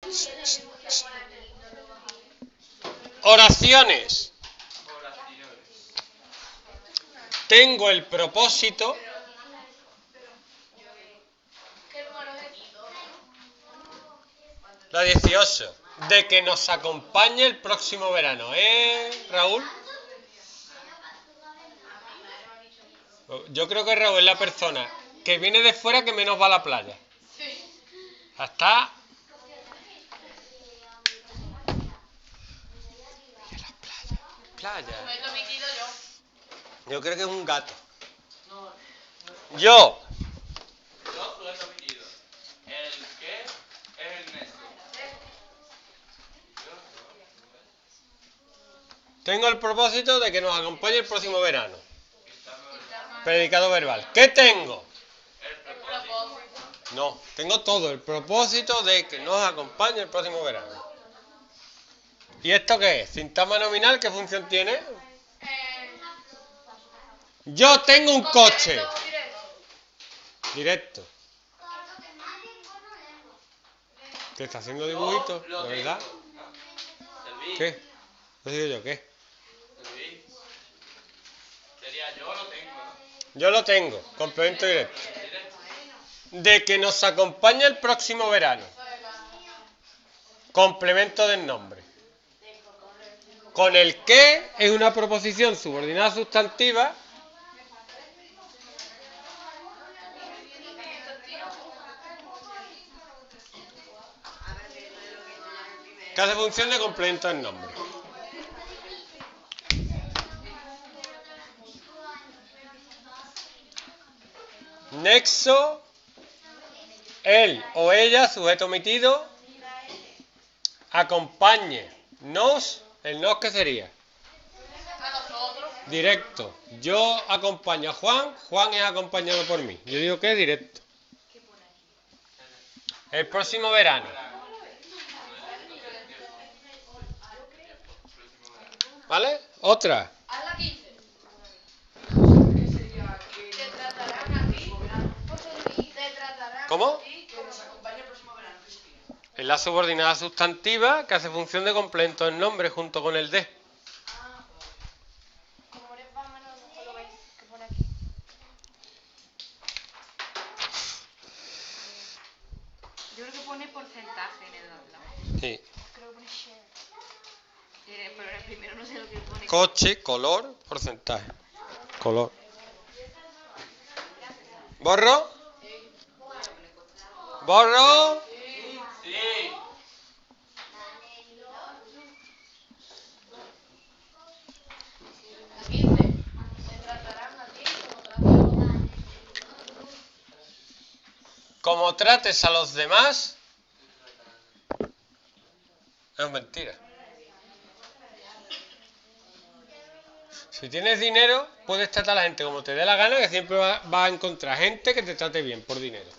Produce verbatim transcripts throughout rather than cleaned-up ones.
Oraciones. Tengo el propósito la dieciocho de que nos acompañe el próximo verano, ¿eh, Raúl? Yo creo que Raúl es la persona que viene de fuera que menos va a la playa. Hasta playa. Yo creo que es un gato. Yo. Yo suelto apellido. El que es el necio. Tengo el propósito de que nos acompañe el próximo verano. Predicado verbal. ¿Qué tengo? El propósito. No, tengo todo. El propósito de que nos acompañe el próximo verano. ¿Y esto qué es? ¿Sintagma nominal? ¿Qué función tiene? Yo tengo un coche. Directo. ¿Qué está haciendo dibujitos? ¿De verdad? ¿Qué? ¿No digo yo qué? Sería yo lo tengo. Yo lo tengo. Complemento directo. De que nos acompañe el próximo verano. Complemento del nombre. Con el que es una proposición subordinada sustantiva que hace función de complemento del nombre. Nexo, él o ella, sujeto omitido, acompañe, nos, el nos ¿qué sería? Directo. Yo acompaño a Juan, Juan es acompañado por mí. Yo digo que es directo. El próximo verano. ¿Vale? Otra. ¿Cómo? Es la subordinada sustantiva que hace función de complemento del nombre junto con el de. Yo creo que pone porcentaje en el habla. Sí. Creo que pone share. Pero en el primero no sé lo que pone. Coche, color, porcentaje. Color. ¿Borro? ¿Borro? Sí. Como trates a los demás, es mentira. Si tienes dinero, puedes tratar a la gente como te dé la gana, que siempre vas va a encontrar gente que te trate bien por dinero.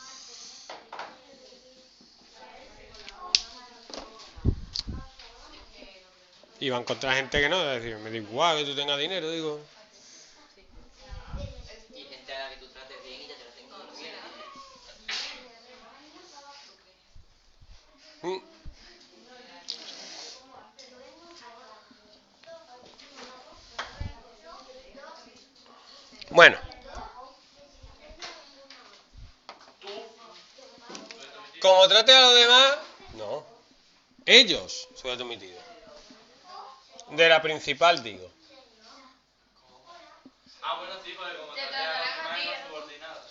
Y va a encontrar gente que no, es decir, me da igual que tú tengas dinero, digo. Y gente a la que tú trates bien y ya te la tengo como quieras. Mm. Bueno. Como trate a los demás, no. Ellos, sujeto omitido. De la principal, digo. Ah, bueno, sí, porque como traté a los demás en la subordinada.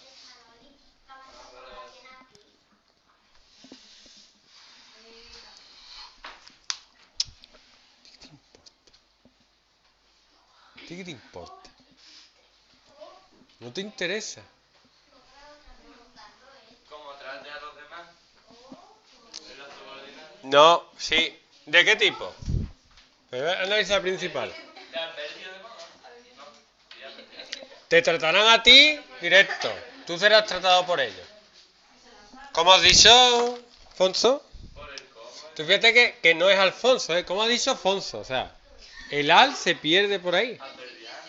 ¿A ti qué te importa? No te interesa. Como trate a los demás en la subordinada. No, sí. ¿De qué tipo? Analiza la principal. ¿Te has perdido de moda? No. Sí, has perdido. Te tratarán a ti directo. Tú serás tratado por ellos. ¿Cómo has dicho, Alfonso? Por el cómo. Tú fíjate que, que no es Alfonso, ¿eh? ¿Cómo ha dicho Alfonso? O sea, el al se pierde por ahí. Adverbial.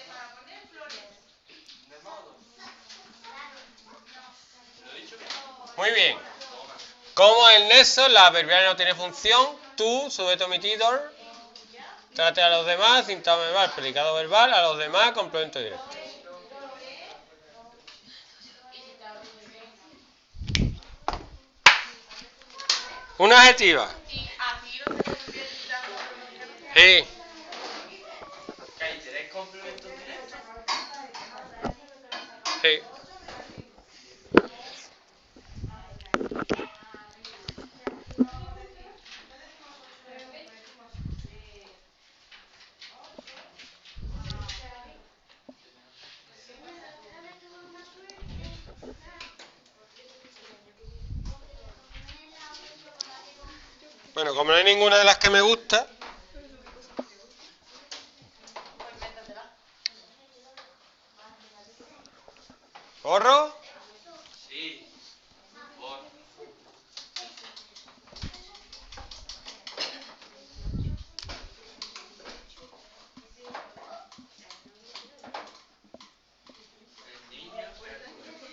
De modo. ¿Lo he dicho bien? Muy bien. Como el nexo, la adverbial no tiene función, tú, sujeto omitidor, trate a los demás, sintagma verbal, predicado verbal, a los demás, complemento directo. Una adjetiva. Sí. ¿Que hay tres complementos directos? Sí. Bueno, como no hay ninguna de las que me gusta, ¿corro? Sí. Por. El niño fue el sujeto.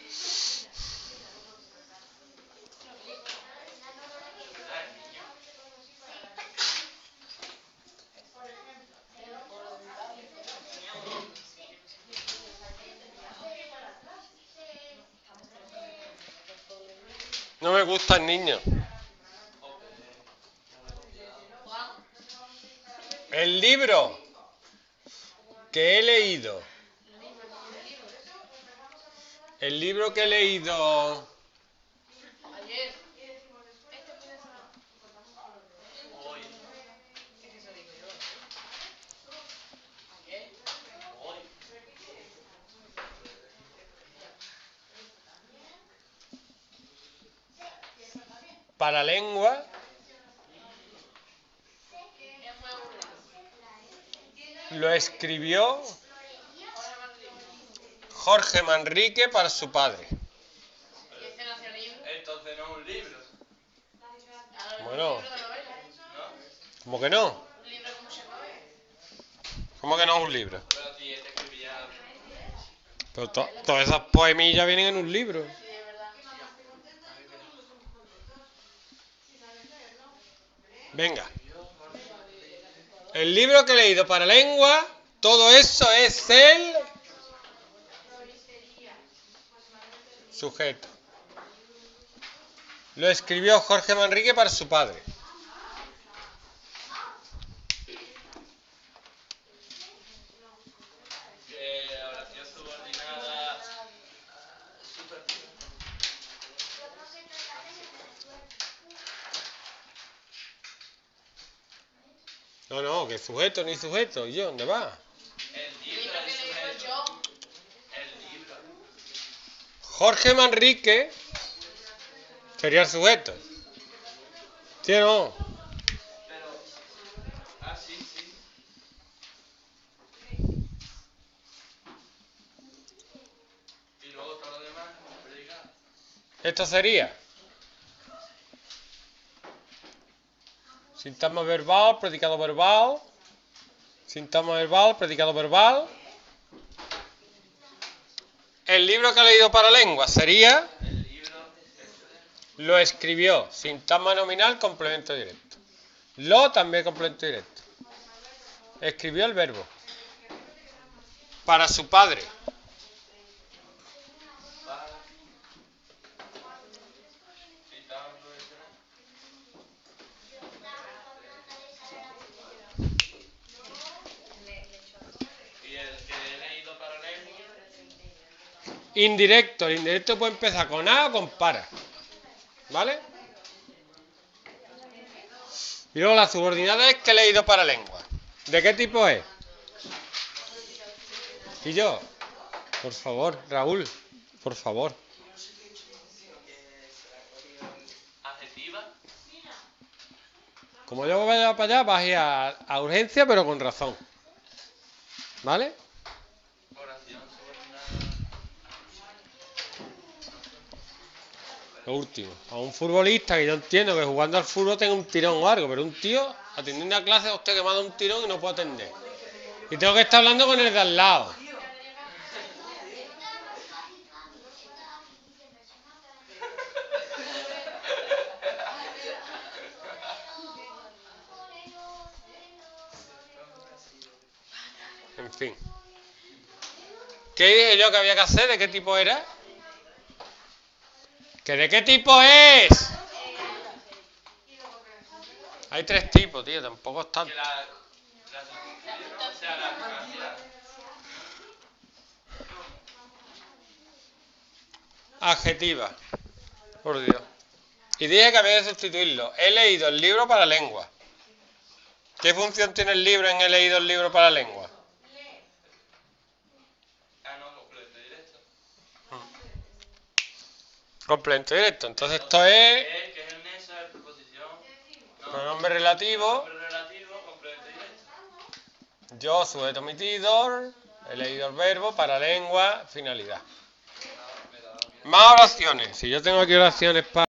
¿Verdad? El niño. No me gusta el niño. El libro que he leído. El libro que he leído. Hoy. Hoy. Para lengua. Lo escribió Jorge Manrique para su padre. Entonces no es un libro. Bueno, ¿No? ¿cómo que no? ¿Cómo que no es un libro? Pero si este escribía. Pero to- todas esas poemillas vienen en un libro. Venga. El libro que he leído para lengua, todo eso es el sujeto. Lo escribió Jorge Manrique para su padre. Que oración subordinada. Superfluo. No, no, que sujeto ni sujeto. ¿Y yo dónde va? El libro es sujeto. El libro. Jorge Manrique sería el sujeto. ¿Sí o no? Pero. Ah, sí, sí. Y luego todo lo demás, predicado. Esto sería sintagma verbal, predicado verbal, sintagma verbal, predicado verbal. El libro que he leído para lengua sería El libro. lo escribió, sintagma nominal, complemento directo. Lo también complemento directo. Escribió el verbo. Para su padre. Para. Citado profesional. Y el que he leído para lengua. Indirecto. El indirecto puede empezar con A o con para. ¿Vale? Y luego la subordinada es que he leído para lengua. ¿De qué tipo es? Y yo, por favor, Raúl, por favor. Adjetiva. Como yo vaya para allá, vas a ir a, a urgencia, pero con razón. ¿Vale? Oración subordinada. Lo último. A un futbolista que yo entiendo que jugando al fútbol tenga un tirón o algo, pero un tío atendiendo a clase a usted que me ha dado un tirón y no puedo atender. Y tengo que estar hablando con el de al lado. En fin. ¿Qué dije yo que había que hacer? ¿De qué tipo era? ¿Que de qué tipo es? Hay tres tipos, tío, tampoco es tanto. Que la, la sustitución sea la cantidad. Adjetiva. Por Dios. Y dije que había que sustituirlo. He leído el libro para lengua. ¿Qué función tiene el libro en he leído el libro para lengua? Ah, no, complemento directo. Complemento directo. Entonces esto es Es que es el nexo, es preposición. No, pronombre relativo. nombre relativo, complemento directo. Yo, sujeto omitidor. He leído el verbo para lengua, finalidad. Más oraciones. Si yo tengo aquí oraciones para...